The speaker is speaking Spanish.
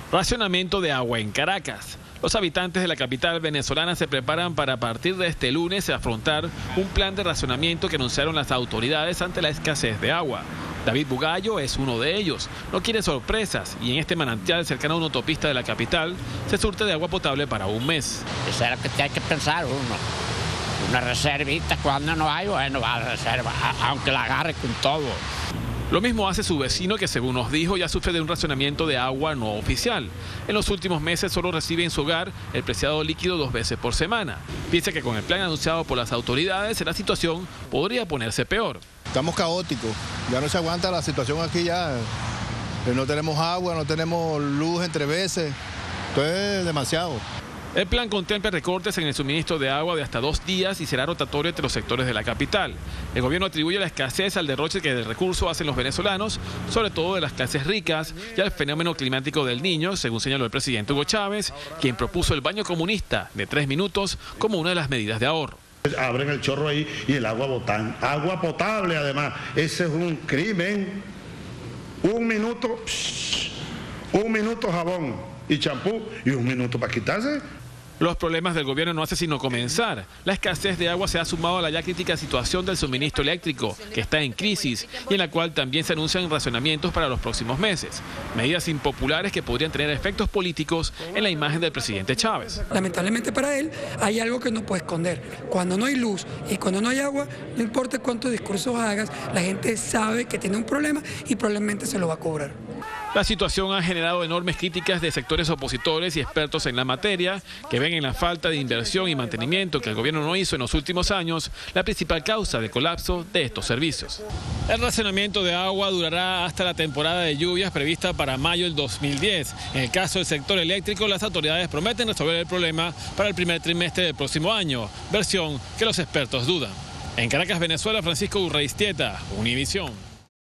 Racionamiento de agua en Caracas. Los habitantes de la capital venezolana se preparan para a partir de este lunes afrontar un plan de racionamiento que anunciaron las autoridades ante la escasez de agua. David Bugallo es uno de ellos. No quiere sorpresas y en este manantial cercano a una autopista de la capital se surte de agua potable para un mes. Eso es lo que hay que pensar uno. Una reservita, cuando no hay, bueno, va a la reserva, aunque la agarre con todo. Lo mismo hace su vecino que, según nos dijo, ya sufre de un racionamiento de agua no oficial. En los últimos meses solo recibe en su hogar el preciado líquido 2 veces por semana. Piensa que con el plan anunciado por las autoridades la situación podría ponerse peor. Estamos caóticos, ya no se aguanta la situación aquí ya. No tenemos agua, no tenemos luz entre veces, esto es demasiado. El plan contempla recortes en el suministro de agua de hasta 2 días y será rotatorio entre los sectores de la capital. El gobierno atribuye la escasez al derroche que del recurso hacen los venezolanos, sobre todo de las clases ricas, y al fenómeno climático del Niño, según señaló el presidente Hugo Chávez, quien propuso el baño comunista de 3 minutos como una de las medidas de ahorro. Abren el chorro ahí y el agua botan. Agua potable además, ese es un crimen. 1 minuto, 1 minuto jabón y champú y 1 minuto para quitarse. Los problemas del gobierno no hacen sino comenzar. La escasez de agua se ha sumado a la ya crítica situación del suministro eléctrico, que está en crisis y en la cual también se anuncian racionamientos para los próximos meses. Medidas impopulares que podrían tener efectos políticos en la imagen del presidente Chávez. Lamentablemente para él hay algo que no puede esconder. Cuando no hay luz y cuando no hay agua, no importa cuántos discursos hagas, la gente sabe que tiene un problema y probablemente se lo va a cobrar. La situación ha generado enormes críticas de sectores opositores y expertos en la materia, que ven en la falta de inversión y mantenimiento que el gobierno no hizo en los últimos años la principal causa de colapso de estos servicios. El racionamiento de agua durará hasta la temporada de lluvias prevista para mayo del 2010. En el caso del sector eléctrico, las autoridades prometen resolver el problema para el primer trimestre del próximo año, versión que los expertos dudan. En Caracas, Venezuela, Francisco Urreistieta, Univisión.